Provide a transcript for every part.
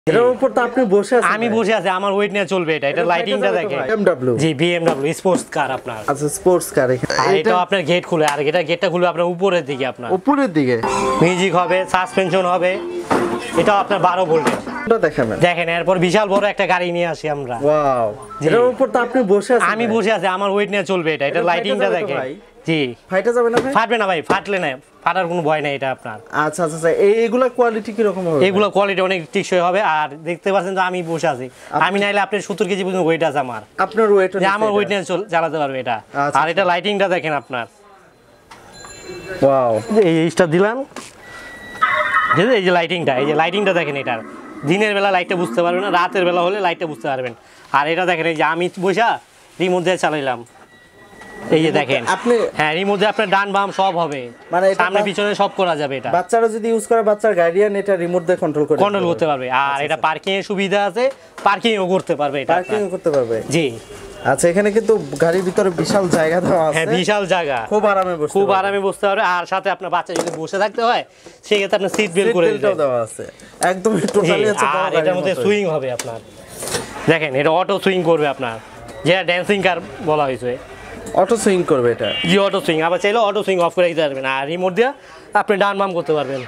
এটার উপর তো আপনি বসে আছেন। আমি বসে আছি, আমার ওয়েট নিয়ে চলবে এটা। এটা লাইটিংটা দেখেন। BMW জি BMW স্পোর্টস কার আপনার। আচ্ছা স্পোর্টস কার। এটা আপনার গেট খুলে, আর গেটটা খুলে আপনার উপরের দিকে, আপনার উপরের দিকে মিউজিক হবে, সাসপেনশন হবে। এটা আপনার 12 ভোল্টের। এটা দেখাবেন। দেখেন এরপর বিশাল বড় একটা গাড়ি নিয়ে আসি আমরা। ওয়াও, এটার উপর তো আপনি বসে আছেন। আমি বসে আছি, আমার ওয়েট নিয়ে চলবে এটা। এটা লাইটিংটা দেখেন। জি ফাইটা যাবে না ভাই? ফাটবে না ভাই, ফাটলে না, ফাটার কোনো ভয় নাই এটা আপনার। আচ্ছা আচ্ছা, এইগুলা কোয়ালিটি কি রকম হবে? এগুলো কোয়ালিটি অনেক টেকসই হবে। আর দেখতে পাচ্ছেন তো আমি বসে আছি, আমি নাইলে আপনার 70 কেজি পর্যন্ত ওয়েট আছে আমার। আপনার ওয়েট? আমার ওয়েট নিয়ে চালাতে পারবে এটা। আর এটা লাইটিংটা দেখেন আপনার। ওয়াও, এই স্টার দিলাম, এই যে লাইটিংটা, এই যে লাইটিংটা দেখেন। এটা দিনের বেলা লাইটটা বুঝতে পারবেন না, রাতের বেলা হলে লাইটটা বুঝতে পারবেন। আর এটা দেখেন, এই যে আমি বসা রিমোট দিয়ে চালাইলাম, এই যে দেখেন আপনি। হ্যাঁ, রিমোট দিয়ে আপনার ডান বাম সব হবে, মানে সামনে পিছনে সব করা যাবে। এটা বাচ্চারা যদি ইউজ করে, বাচ্চার গার্ডিয়ান এটা রিমোট দিয়ে কন্ট্রোল করতে পারবে। আর এটা পার্কিং এর সুবিধা আছে, পার্কিংও করতে পারবে। এটা পার্কিং করতে পারবে। জি আচ্ছা, এখানে কিন্তু গাড়ির ভিতরে বিশাল জায়গা দেওয়া আছে। হ্যাঁ, বিশাল জায়গা, খুব আরামে বসতে পারবে। আর সাথে আপনার বাচ্চা যদি বসে থাকতে হয়, সেই ক্ষেত্রে আপনার সিট বেল্ট করে দেওয়া আছে একদম টোটালি আছে। আর এটার মধ্যে সুইং হবে আপনার, দেখেন এটা অটো সুইং করবে আপনার, যেটা ড্যান্সিং কার বলা হয়েছে। অটো সুইং করবে এটা? জি অটো সুইং। আবার চাইলে অটো সুইং অফ করে দিতে পারবেন। আর রিমোট দিয়ে আপনি ডান বাম করতে পারবেন,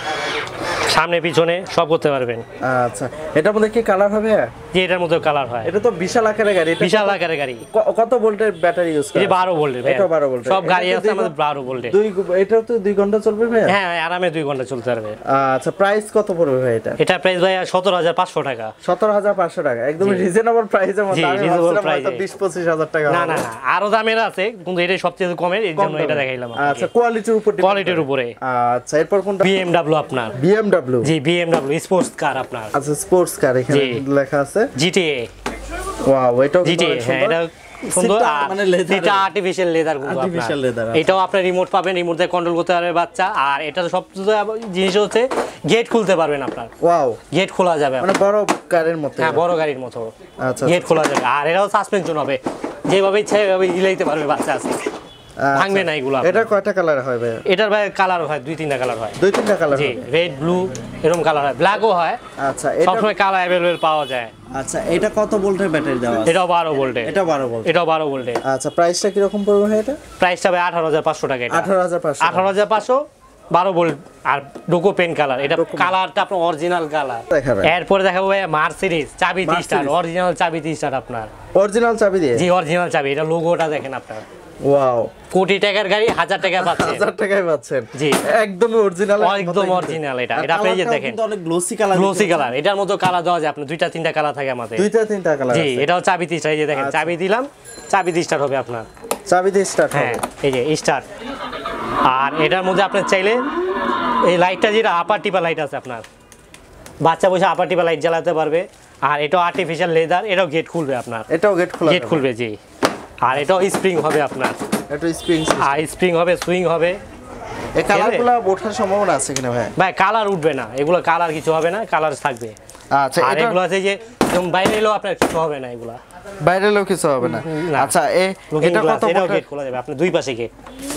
সামনে পিছনে সব করতে পারবেন। আচ্ছা, এটার মধ্যে কি কালার হবে? যে এটার মধ্যে কালার হয়। এটা তো বিশাল আকারের গাড়ি। বিশাল আকারের গাড়ি। কত ভোল্টের ব্যাটারি ইউজ করে? এটা 12 ভোল্টের। এটা 12 ভোল্টের। সব গাড়ি আছে আমাদের 12 ভোল্টের। এটা তো 2 ঘন্টা চলবে ভাই? হ্যাঁ, আরামে 2 ঘন্টা চলতে পারবে। আচ্ছা, প্রাইস কত পড়বে ভাই এটা? এটা প্রাইস ভাই 17,500 টাকা। 17,500 টাকা, একদম রিজনেবল প্রাইসের মধ্যে। আমি ভাবছিলাম হয়তো 20-25,000 টাকা। না না না, আরো দামের আছে, কিন্তু এটা সবচেয়ে কমের, এর জন্য এটা দেখাইলাম। আচ্ছা, কোয়ালিটির উপরে। আচ্ছা, এরপর কোনটা? BMW আপনার। BMW? জি BMW স্পোর্টস কার আপনার। আচ্ছা, স্পোর্টস কার এখানে লেখা আছে GTA। ওয়াও, এটাও GTA। হ্যাঁ, এটা সুন্দর। মানে এটা আর্টিফিশিয়াল লেদার গুলো আপনার। এটাও আপনার রিমোট পাবেন, রিমোট দিয়ে কন্ট্রোল করতে পারবে বাচ্চা। আর এটা সবচেয়ে জিনিস হচ্ছে গেট খুলতে পারবেন আপনার। ওয়াও, গেট খোলা যাবে, মানে বড় গাড়ির মতো। হ্যাঁ, বড় গাড়ির মতো। আচ্ছা, গেট খোলা যাবে। আর এটাও সাসপেনশন হবে, যেভাবে ইচ্ছা এভাবে হিলাইতে পারবে বাচ্চা আছে, ভাঙবে না এগুলো। এটা কয়টা কালার হয় ভাই? এটার ভাই কালার হয় 2-3টা কালার হয়। 2-3টা কালার? জি, রেড ব্লু এরকম কালার হয়, ব্ল্যাকও হয়। আচ্ছা, সব সময় কালার अवेलेबल পাওয়া যায়। আচ্ছা, এটা কত ভোল্টের ব্যাটারি দেওয়া আছে? এটাও 12 ভোল্টের। এটা 12 ভোল্ট। এটাও 12 ভোল্টের। আচ্ছা, প্রাইসটা কি রকম পড়বে ভাই এটা? প্রাইসটা ভাই 18,500 টাকা। এটা 18,500। 18,500, 12 ভোল্ট আর ডোকো পেন কালার। এটা কালারটা আপনার অরিজিনাল কালার। এরপর দেখাবো ভাই মার্সিডিজ চাবি 30 স্টার, অরিজিনাল চাবি 30 স্টার আপনার। অরিজিনাল চাবি দিয়ে? জি অরিজিনাল চাবি। এটা লোগোটা দেখেন আপনার। ওয়াও, কোটি টাকার গাড়ি 1000 টাকা পাচ্ছেন। 1000 টাকায় পাচ্ছেন? জি একদম অরিজিনাল। একদম অরিজিনাল এটা। এটা আপনি যে দেখেন অনেক গ্লোসি কালার। Glossy colour. এটার মতো কালার দেওয়া যায় আপনার, 2-3টা কালার থাকে আমাদের। 2-3টা কালার আছে। জি, এটাও চাবি 30 স্টার। এই যে দেখেন চাবি দিলাম, চাবি 30 স্টার হবে আপনার। চাবি দিয়ে স্টার্ট হবে? হ্যাঁ, এই যে স্টার্ট। আর এটার মধ্যে আপনি চাইলে এই লাইটটা, যেটা আপার টিপা লাইট আছে আপনার, বাচ্চা বসে আপার টিপা লাইট জ্বালাতে পারবে। আর এটাও আর্টিফিশিয়াল লেদার, এটাও গেট খুলবে আপনার। এটাও গেট খুলবে জি। আর এটাও স্প্রিং হবে আপনার। এটা স্প্রিং? আর স্প্রিং হবে, সুইং হবে। এই কালারগুলো ওঠার সম্ভাবনা আছে কিনা ভাই? ভাই কালার উঠবে না, এগুলো কালার কিছু হবে না, কালার থাকবে। আচ্ছা, আর এগুলো আছে যে বাইরে এলেও আপনার কিছু হবে না, এগুলা বাইরে এলেও কিছু হবে না। আচ্ছা, এটা কত ভোল্ট? গেট খোলা যাবে আপনার, দুই পাশে গেট।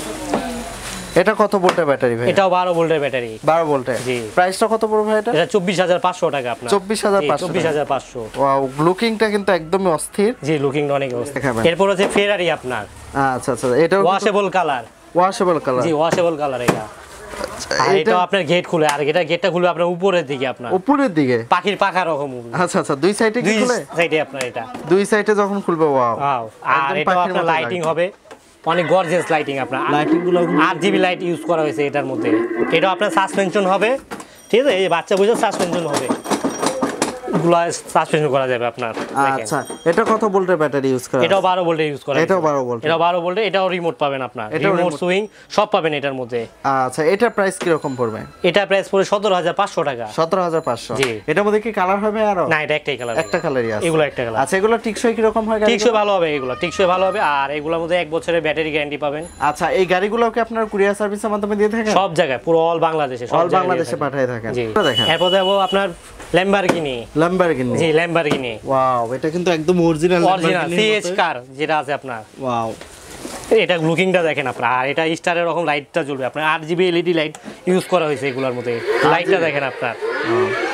এটা কত ভোল্টের ব্যাটারি ভাই? এটাও 12 ভোল্টের ব্যাটারি। 12 ভোল্টের? জি। প্রাইসটা কত পড়বে ভাই এটা? এটা 24,500 টাকা আপনার। 24,500? ওয়াও, লুকিংটা কিন্তু একদমই অস্থির। জি, লুকিংটা অনেক অস্থির। এরপর আছে ফেরারি আপনার। আচ্ছা আচ্ছা, এটাও ওয়াশেবল কালার। Washable colour? জি, ওয়াশেবল কালার এটা। আর এটাও আপনার গেট খুলে, আর গেটটা খুলে আপনার উপরের দিকে, আপনার উপরের দিকে পাখির পাখা রকম। আচ্ছা আচ্ছা, দুই সাইডে কি খুলে? সাইডে আপনার এটা দুই সাইডে যখন খুলবে। ওয়াও। আর এটাও আপনার লাইটিং হবে, অনেক গর্জিয়াস লাইটিং আপনার। লাইটিং গুলো RGB লাইট ইউজ করা হয়েছে এটার মধ্যে। এটাও আপনার সাসপেনশন হবে, ঠিক আছে? এই বাচ্চা বুঝে সাসপেনশন হবে, গুলা সাসপেনশন করা যাবে আপনার। আচ্ছা, এটা কত ভোল্টের ব্যাটারি ইউজ করা? এটাও 12 ভোল্টের ইউজ করা। এটাও 12 ভোল্ট? এটাও 12 ভোল্টের। এটাও রিমোট পাবেন আপনার, রিমোট সুইং সব পাবেন এটার মধ্যে। আচ্ছা, এটার প্রাইস কি রকম পড়বে? এটা প্রাইস পড়ে 17,500 টাকা। 17,500? জি। এটার মধ্যে কি কালার হবে আরো? না, এটা একটাই কালার। একটা কালারই আছে? এগুলো একটা কালার। আচ্ছা, এগুলো টিকসই কি রকম হয়? টিকসই ভালো হবে, এগুলো টিকসই ভালো হবে। আর এগুলোর মধ্যে 1 বছরের ব্যাটারি গ্যারান্টি পাবেন। আচ্ছা, এই গাড়িগুলোকে আপনার কুরিয়ার সার্ভিসের মাধ্যমে দিয়ে থাকেন? সব জায়গায়, পুরো অল বাংলাদেশে, অল বাংলাদেশে পাঠিয়ে থাকেন। জি। এরপর দেবো আপনার ল্যাম্বরগিনি। জি, ল্যাম্বরগিনি। ওয়াও, এটা কিন্তু একদম অরিজিনাল সিএচ কার যেটা আছে আপনার। ওয়াও, এটা লুকিংটা দেখেন আপনার। আর এটা স্টারের রকম লাইটটা জ্বলবে আপনার, RGB LED লাইট ইউজ করা হয়েছে এগুলোর মধ্যে। লাইটটা দেখেন আপনার।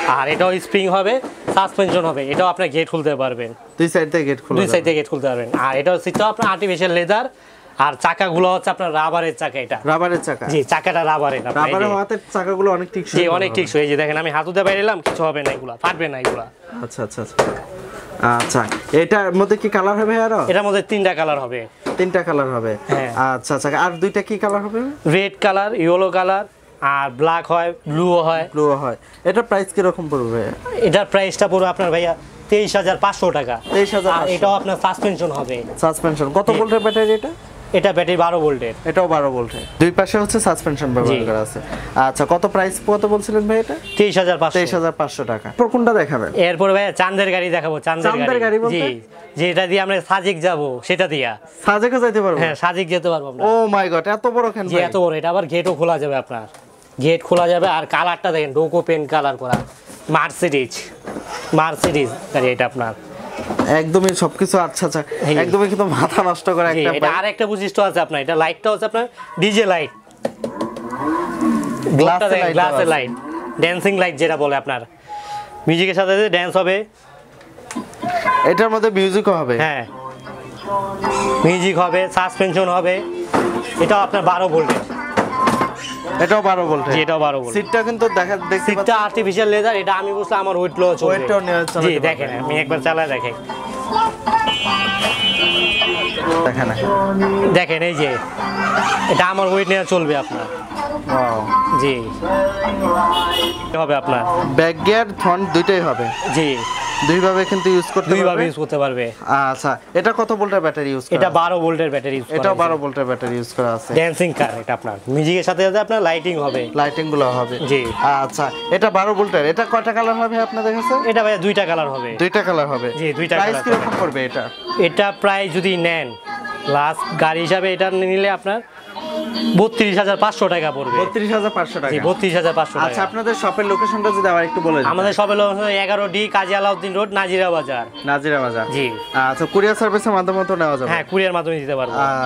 আর এটাও স্প্রিং হবে, সাসপেনশন হবে, এটাও আপনার গেট খুলতে পারবেন, দুই সাইড থেকে গেট খুলতে পারবেন। আর এটাও সিটটাও আপনার আর্টিফিশিয়াল লেদার, আর চাকাগুলো হচ্ছে আপনার রাবারের চাকা। এটা রাবারের চাকা? জি, চাকাটা রাবারের। রাবারের হাতের চাকাগুলো অনেক টিকসই। জি, অনেক টিকসই। এই যে দেখেন আমি হাতুতে বাইরেলাম, কিছু হবে না, এগুলা ফাটবে না এগুলা। আচ্ছা আচ্ছা আচ্ছা আচ্ছা, এটার মধ্যে কি কালার হবে আরো? এটার মধ্যে 3টা কালার হবে। 3টা কালার হবে? হ্যাঁ। আচ্ছা আচ্ছা, আর 2টা কি কালার হবে? রেড কালার, ইয়েলো কালার, আর ব্ল্যাক হয়, ব্লুও হয়। এটা প্রাইস কি রকম পড়বে? এটার প্রাইসটা পুরো আপনার ভাইয়া 23,500 টাকা। 23,500। আর এটাও আপনার সাসপেনশন হবে। সাসপেনশন কত ভোল্টের ব্যাটারি এটা? এটা ব্যাটারি 12 ভোল্টের। এটাও 12 ভোল্টের, দুই পাশে হচ্ছে সাসপেনশন ব্যবহার করা আছে। আচ্ছা, কত প্রাইস কত বলছিলেন ভাই এটা? 23,500 টাকা। তো কোনটা দেখাবেন? এরপর ভাই চাঁদের গাড়ি দেখাবো। চাঁদের গাড়ি বলতে জি, যেটা দিয়ে আমরা সাজেক যাব, সেটা দিয়া সাজেকও যাইতে পারবো? হ্যাঁ, সাজেক যেতে পারবো আমরা। ও মাই গড, এত বড় কেন ভাই? এত বড়। এটা আবার গেটও খোলা যাবে, আপনার গেট খোলা যাবে। আর কালারটা দেখেন, ডোকো পেন কালার করা, মার্সিডিজ গাড়ি এটা আপনার একদমই সবকিছু। আচ্ছা আচ্ছা, একদমই কিন্তু মাথা নষ্ট করে একটা। এটা আরেকটা বৈশিষ্ট্য আছে আপনার, এটা লাইটটা হচ্ছে আপনার ডিজে লাইট, গ্লাসের লাইট, ড্যান্সিং লাইট যেটা বলে আপনার। মিউজিকের সাথে ড্যান্স হবে, এটার মধ্যে মিউজিকও হবে। হ্যাঁ, মিউজিক হবে, সাসপেনশন হবে। এটাও আপনার 12 ভোল্টের। এটাও 12 ভোল্ট? জি, এটাও 12 ভোল্ট। সিটটা কিন্তু দেখতে পাচ্ছেন, সিটটা আর্টিফিশিয়াল লেদার। এটা আমি বুঝলাম আমার ওয়েট লো চলবে। ওয়েটটাও নিয়ে চলে। জি, দেখেন আমি একবার চালায় দেখেন, দেখেন এই যে এটা আমার ওয়েট নিয়ে চলবে আপনার। ওয়াও। জি, হবে আপনার ব্যাক গিয়ার ফ্রন্ট দুইটাই হবে? জি, দুইভাবে কিন্তু ইউজ করতে পারবে। আচ্ছা, এটা কত ভোল্টের ব্যাটারি ইউজ করা? এটা 12 ভোল্টের ব্যাটারি ইউজ করা। এটাও 12 ভোল্টের ব্যাটারি ইউজ করা আছে। ড্যান্সিং কার এটা আপনার। মিউজিকের সাথে সাথে আপনার লাইটিং হবে, লাইটিং গুলো হবে। জি। আচ্ছা, এটা 12 ভোল্টের। এটা কয়টা কালার হবে আপনাদের কাছে? এটা ভাই 2টা কালার হবে। 2টা কালার হবে? জি, 2টা কালার। প্রাইস কি রকম পড়বে এটা? এটা প্রায় যদি নেন লাস্ট গাড়ি হিসাবে এটা নিলে আপনার 32,500 টাকা পড়বে। 32,500 টাকা? জি, 32,500 টাকা। আচ্ছা, আপনাদের শপের লোকেশনটা যদি আবার একটু বলে দেন। আমাদের শপের location 11D Kazi Alauddin road, Nazirabazar. Nazirabazar. জি। আচ্ছা, কুরিয়ার সার্ভিসের মাধ্যমে তো নেওয়া যাবে? হ্যাঁ, কুরিয়ার মাধ্যমে দিতে পারবো।